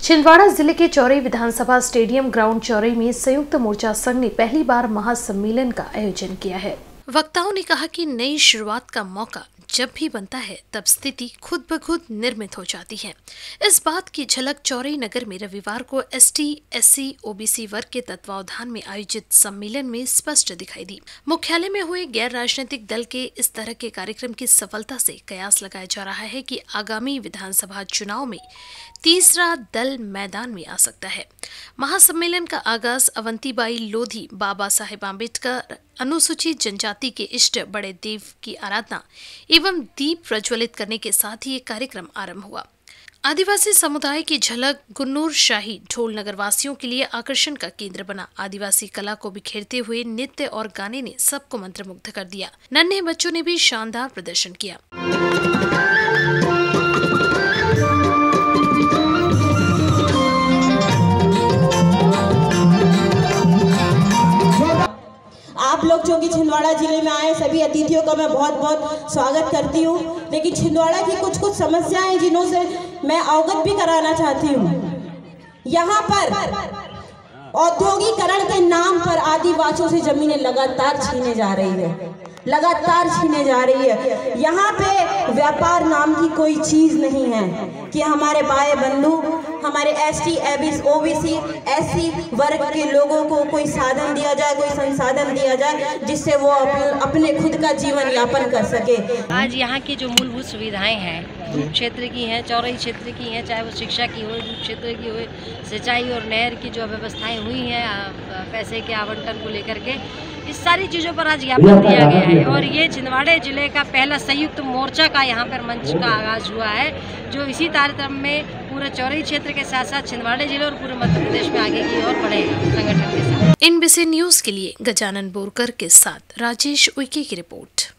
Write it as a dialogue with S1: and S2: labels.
S1: छिंदवाड़ा जिले के चौरई विधानसभा स्टेडियम ग्राउंड चौरई में संयुक्त मोर्चा संघ ने पहली बार महासम्मेलन का आयोजन किया है। वक्ताओं ने कहा कि नई शुरुआत का मौका जब भी बनता है तब स्थिति खुद ब खुद निर्मित हो जाती है। इस बात की झलक चौरई नगर में रविवार को एसटी, एससी, ओबीसी वर्ग के तत्वावधान में आयोजित सम्मेलन में स्पष्ट दिखाई दी। मुख्यालय में हुए गैर राजनीतिक दल के इस तरह के कार्यक्रम की सफलता से कयास लगाया जा रहा है कि आगामी विधानसभा चुनाव में तीसरा दल मैदान में आ सकता है। महासम्मेलन का आगाज अवंतीबाई लोधी, बाबा साहेब आम्बेडकर, अनुसूचित जनजाति के इष्ट बड़े देव की आराधना एवं दीप प्रज्वलित करने के साथ ही ये कार्यक्रम आरंभ हुआ। आदिवासी समुदाय की झलक गुन्नूर शाही ढोल नगरवासियों के लिए आकर्षण का केंद्र बना। आदिवासी कला को बिखेरते हुए नृत्य और गाने ने सबको मंत्रमुग्ध कर दिया। नन्हे बच्चों ने भी शानदार प्रदर्शन किया।
S2: आप लोग जो कि छिंदवाड़ा जिले में आए सभी अतिथियों का मैं बहुत बहुत स्वागत करती हूँ। लेकिन छिंदवाड़ा की कुछ समस्याएं जिन्हों से मैं अवगत भी कराना चाहती हूँ। यहाँ पर औद्योगिकरण के नाम पर आदिवासियों से जमीनें लगातार छीने जा रही है। यहाँ पे व्यापार नाम की कोई चीज नहीं है कि हमारे भाई बंधु, हमारे एसटी, ओबीसी, एससी वर्ग के लोगों को कोई साधन दिया जाए, कोई संसाधन दिया जाए जिससे वो अपने खुद का जीवन यापन कर सके।
S3: आज यहाँ की जो मूलभूत सुविधाएं हैं, धूप क्षेत्र की हैं, चौरई क्षेत्र की हैं, चाहे वो शिक्षा की हो, धूप क्षेत्र की हो, सिंचाई और नहर की जो व्यवस्थाएं हुई हैं पैसे के आवंटन को लेकर के, इस सारी चीज़ों पर आज ज्ञापन दिया गया है। और ये छिंदवाड़ा जिले का पहला संयुक्त मोर्चा का यहाँ पर मंच का आगाज हुआ है, जो इसी तारतम्य में पूरे चौरई क्षेत्र के साथ साथ छिंदवाड़ा जिले और पूरे मध्य प्रदेश में आगे की ओर बढ़ेगा संगठन के साथ।
S1: NBC न्यूज के लिए गजानन बोरकर के साथ राजेश उइके की रिपोर्ट।